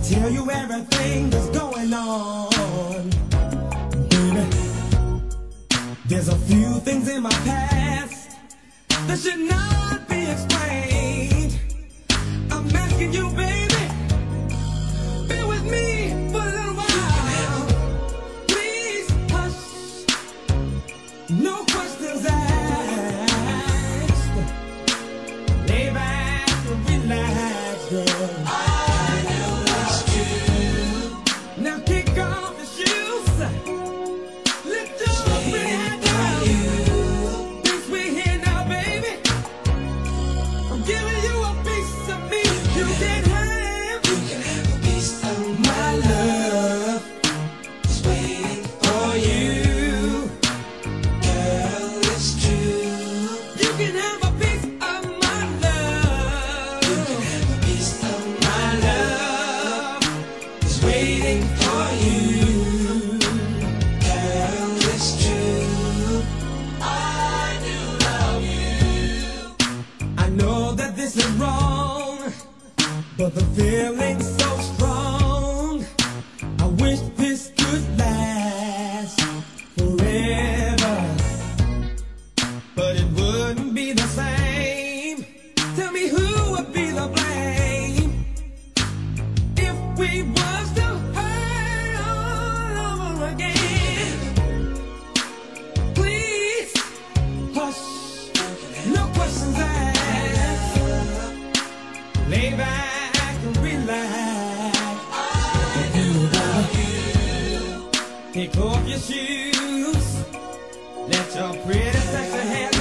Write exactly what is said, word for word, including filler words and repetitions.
tell you everything that's going on, baby. There's a few things in my past that should not be explained. I'm asking you, baby, bear with me for a little while. Please hush, no questions asked. Lay back and relax, girl. Now kick off your shoes. Lift your pretty head down. This way here now, baby. I'm giving you a piece of me. You can have. You can have a piece of my love. It's waiting for you. Girl, it's true. You can have a piece of my love. You can have a piece of my love. It's waiting for you. Girl, it's true. I do love you. I know that this is wrong, but the feeling's so strong. I wish this could last forever, but it wouldn't be the same. Tell me who would be the blame if we was to hurt all over again. Please hush, no questions asked. Lay back and relax. Take off your shoes. Let your pretty sexy hair